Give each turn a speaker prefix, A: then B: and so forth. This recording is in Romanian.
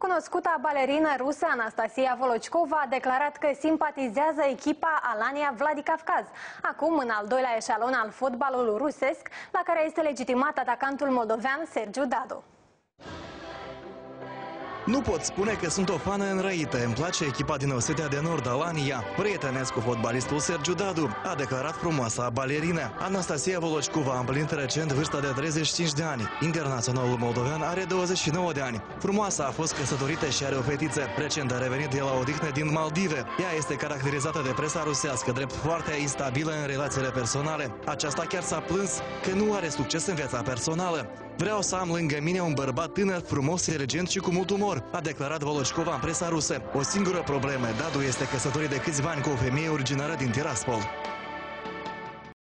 A: Cunoscuta balerină rusă Anastasia Volocikova a declarat că simpatizează echipa Alania Vladikavkaz, acum în al doilea eșalon al fotbalului rusesc, la care este legitimat atacantul moldovean Sergiu Dadu.
B: Nu pot spune că sunt o fană înrăită. Îmi place echipa din Osetia de Nord, Alania. Prietenesc cu fotbalistul Sergiu Dadu, a declarat frumoasa balerină. Anastasia Volocikova a împlinit recent vârsta de 35 de ani. Internaționalul moldovean are 29 de ani. Frumoasa a fost căsătorită și are o fetiță. Recent a revenit de la odihnă din Maldive. Ea este caracterizată de presa rusească drept foarte instabilă în relațiile personale. Aceasta chiar s-a plâns că nu are succes în viața personală. Vreau să am lângă mine un bărbat tânăr, frumos, inteligent și cu mult umor, a declarat Volocikova în presa rusă. O singură problemă, Dadu este căsătorit de câțiva ani cu o femeie originară din Tiraspol.